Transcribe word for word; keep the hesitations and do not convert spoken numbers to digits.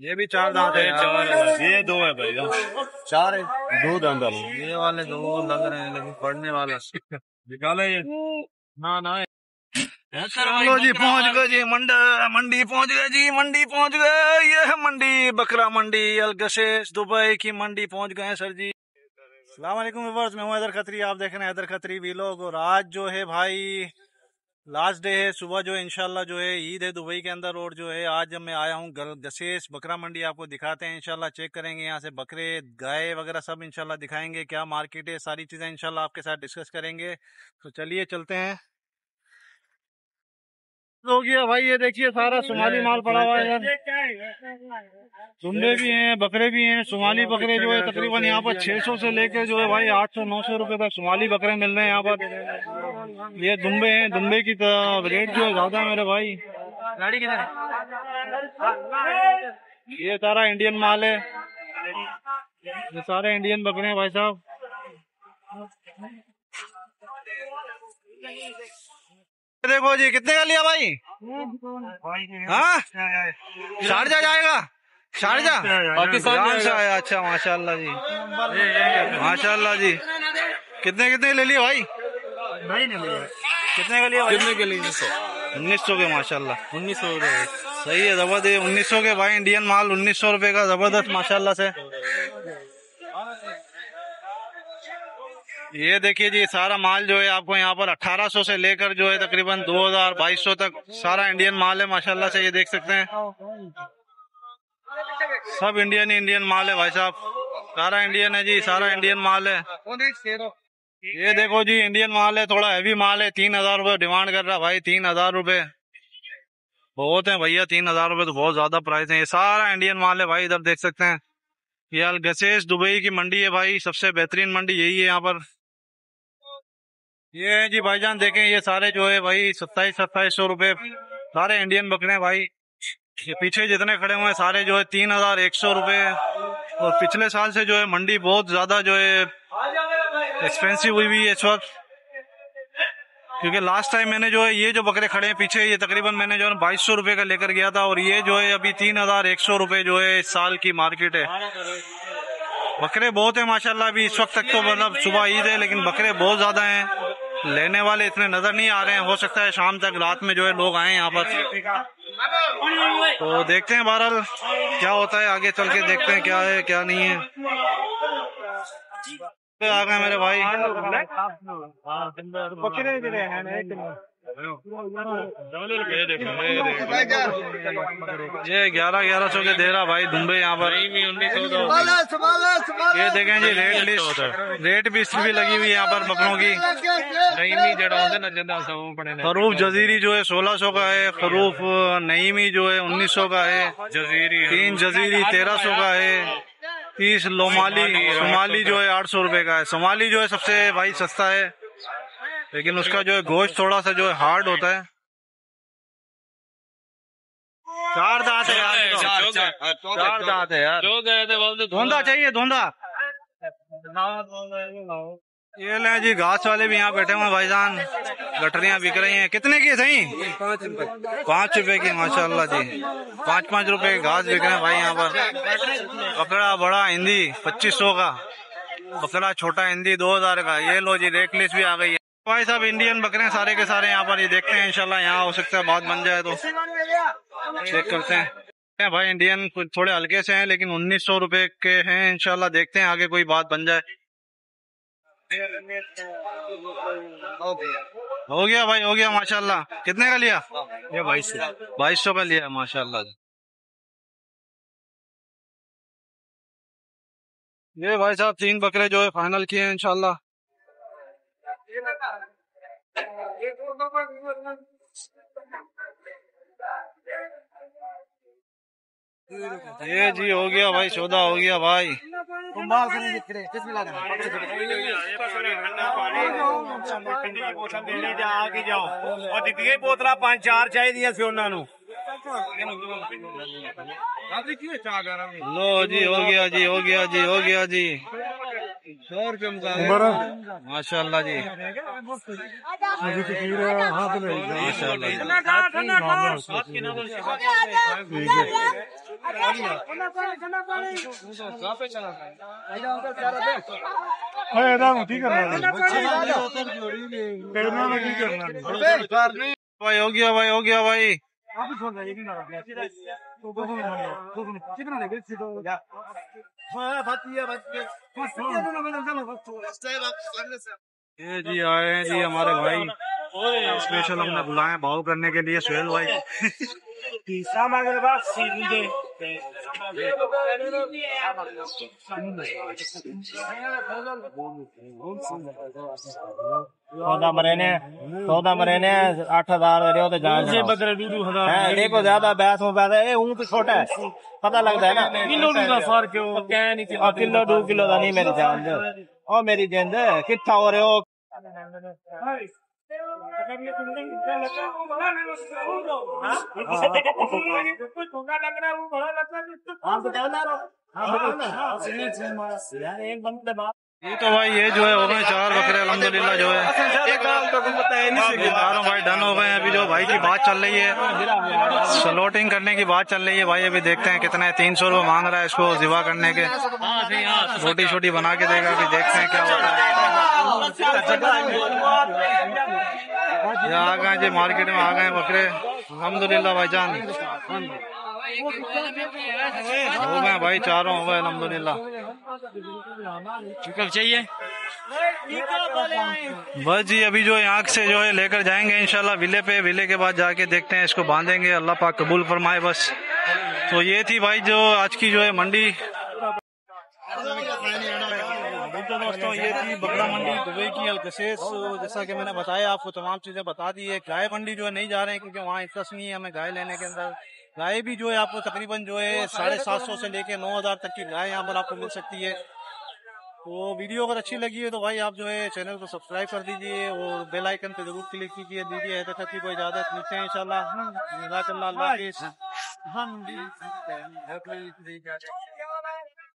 ये भी चार दांत है यार। ये दो है भाई, चार है, दो दांत। ये वाले दो लग रहे हैं लेकिन पढ़ने वाला निकाले ये ना ना। चलो जी पहुंच गए जी मंडी मंडी पहुंच गए जी मंडी पहुंच गए। ये है मंडी बकरा मंडी अलगशेस दुबई की मंडी पहुंच गए हैं सर जी। अस्सलाम वालेकुम व्यूअर्स, मैं हूं हैदर खत्री, आप देख रहे हैं हैदर खत्री वीलॉग। और आज जो है भाई लास्ट डे है, सुबह जो है इंशाल्लाह जो है ईद है दुबई के अंदर। और जो है आज जब मैं आया हूं गशेस बकरा मंडी, आपको दिखाते हैं इंशाल्लाह। चेक करेंगे यहाँ से बकरे गाय वगैरह सब इंशाल्लाह दिखाएंगे, क्या मार्केट है, सारी चीजें इंशाल्लाह आपके साथ डिस्कस करेंगे। तो चलिए चलते हैं। हो गया भाई, ये देखिए सारा सोमाली माल पड़ा हुआ है यार। दुम्बे भी हैं, बकरे भी हैं। सोमाली बकरे जो है तकरीबन यहाँ पर छह सौ से लेकर जो है भाई आठ सौ नौ सौ रुपए तक सोमाली बकरे मिल रहे हैं यहाँ पर। ये दुम्बे हैं, दुम्बे की रेट जो है ज्यादा है मेरे भाई। गाड़ी किधर है? ये सारा इंडियन माल है, ये सारे इंडियन बकरे हैं भाई साहब। देखो जी कितने का लिया भाई? हाँ शारजा जाएगा, शारजा पाकिस्तान से आया। अच्छा माशाल्लाह जी, माशाल्लाह जी। कितने कितने ले लिए भाई? कितने का लिया भाई? कितने के लिए? उन्नीस सौ के माशाल्लाह। उन्नीस सौ सही है, जबरदस्त। उन्नीस सौ के भाई इंडियन माल उन्नीस सौ रुपए का, जबरदस्त माशाल्लाह से। ये देखिए जी सारा माल जो है आपको यहाँ पर अठारह सौ से लेकर जो है तकरीबन दो हजार बाईस सौ तक सारा इंडियन माल है माशाल्लाह से। ये देख सकते हैं सब इंडियन ही इंडियन माल है भाई साहब, सारा इंडियन है जी, सारा इंडियन माल है। ये देखो जी इंडियन माल है, थोड़ा हैवी माल है। तीन हजार रूपये डिमांड कर रहा भाई, तीन हजार रूपये बहुत है भैया, तीन हजार रूपये तो बहुत ज्यादा प्राइस है। ये सारा इंडियन माल है भाई, इधर देख सकते हैं। ये अलगशेस दुबई की मंडी है भाई, सबसे बेहतरीन मंडी यही है यहाँ पर। ये है जी भाईजान, देखें ये सारे जो है भाई सत्ताईस सत्ताईस सौ रुपये सारे इंडियन बकरे हैं भाई। ये पीछे जितने खड़े हुए हैं सारे जो है तीन हजार एक सौ रुपये। और पिछले साल से जो है मंडी बहुत ज्यादा जो है एक्सपेंसिव हुई हुई है इस वक्त, क्योंकि लास्ट टाइम मैंने जो है ये जो बकरे खड़े हैं पीछे, ये तकरीबन मैंने जो है बाईस सौ रुपये का लेकर गया था। और ये जो है अभी तीन हजार एक सौ रुपये जो है इस साल की मार्केट है। बकरे बहुत है माशाल्लाह। अभी इस वक्त तक तो मतलब सुबह ईद है लेकिन बकरे बहुत ज्यादा हैं, लेने वाले इतने नजर नहीं आ रहे हैं। हो सकता है शाम तक रात में जो है लोग आए यहाँ पर, तो देखते हैं बहरहाल क्या होता है, आगे चल के देखते हैं क्या है क्या नहीं है। आ गए मेरे भाई, ये ग्यारह ग्यारह सौ के दे रहा भाई दुम्बे यहाँ पर। ये देखें जी रेट लिस्ट, रेट भी भी लगी हुई है यहाँ पर बकरों की। खरूफ जजीरी जो है सोलह सौ का है, खरूफ नईमी जो है उन्नीस सौ का है, जजीरी तीन जजीरी तेरह सौ का है, तीस लोमाली सोमाली जो है आठ सौ रुपए का है। सोमाली जो है सबसे भाई सस्ता है, लेकिन उसका जो है गोश्त थोड़ा सा जो है हार्ड होता है। चार दांत है यार, चार, चार, चार दांत है यार। धोंदा चाहिए, धोंदा। ये ले जी घास वाले भी यहाँ बैठे हुए भाईजान, गठरियाँ बिक रही हैं। कितने की सही? पाँच रुपए पाँच रुपए की माशाल्लाह जी, पाँच पाँच रुपए घास बिक रहे हैं भाई यहाँ पर। बकरा बड़ा हिंदी पच्चीस सौ का, बकरा छोटा हिंदी दो हजार का। ये लो जी रेट लिस्ट भी आ गई है भाई साहब। इंडियन बकरे सारे के सारे यहाँ पर, ये देखते हैं इंशाल्लाह यहाँ हो सकता है बात बन जाए तो चेक करते हैं भाई। इंडियन थोड़े हल्के से हैं लेकिन उन्नीस सौ रुपए के हैं इंशाल्लाह, देखते हैं आगे कोई बात बन जाए। हो गया भाई, हो गया माशाल्लाह। कितने का लिया? ये बाईस बाईस सौ का लिया माशाल्लाह। ये भाई साहब तीन बकरे जो है फाइनल किए हैं इंशाल्लाह। ये जी हो गया भाई, सौदा हो गया भाई। बोतल पांच चार चाहिए सी उन्होंने। लो जी हो गया जी, हो गया जी, हो गया जी। सौ रुपये उम्र माशाल्लाह जी अभी तकरीर हाथ में माशाल्लाह जी। है ना की करना करना में की करना भाई हो गया भाई हो गया भाई। ये जी आए हैं जी हमारे भाई, स्पेशल हमने बुलाए भाव करने के लिए सुहेल भाई। चौदह महीने चौदह महीने आठ हजार दे रहे हो तो जान है। देखो ज्यादा बहस में पैसा ये ऊँ तो छोटा है, पता लगता है ना। किलो का फर्क है, किलो दो किलो का नहीं मेरी जान दे ओ मेरी जिंद कितना हो रहे हो। ये तो भाई ये जो है हो गए चार बकरे अल्हम्दुलिल्लाह जो है चारों भाई डन हो गए हैं। अभी जो भाई की बात चल रही है स्लॉटिंग करने की बात चल रही है भाई। अभी देखते हैं कितने तीन सौ रुपये मांग रहा है इसको जिवा करने के, रोटी छोटी बना के देगा। अभी देखते हैं क्या होता है। ये आ गए जी मार्केट में आ गए बकरे अल्हम्दुलिल्लाह भाईजान हो गए भाई चारों हो गए अल्हम्दुलिल्लाह। चाहिए बस जी अभी जो यहाँ से जो है लेकर जाएंगे इंशाल्लाह विले पे। विले के बाद जाके देखते हैं इसको बांधेंगे, अल्लाह पाक कबूल फरमाए बस। तो ये थी भाई जो आज की जो है मंडी। तो दोस्तों ये थी बकरा मंडी दुबई की अलकसेस। जैसा कि मैंने बताया आपको तमाम चीजें बता दी है। गाय मंडी जो है नहीं जा रहे हैं क्योंकि वहाँ इंटरेस्ट नहीं है हमें गाय लेने के अंदर। गाय भी जो है आपको तकरीबन जो है साढ़े सात सौ से लेके नौ हजार तक की गाय यहाँ पर आपको मिल सकती है। तो वीडियो अगर अच्छी लगी है तो भाई आप जो है चैनल को सब्सक्राइब कर दीजिए और बेल आइकन पे जरूर क्लिक कीजिए। दीजिए है तक की कोई इजाजत मिलते हैं इंशाल्लाह। अल्लाह हाफिज़।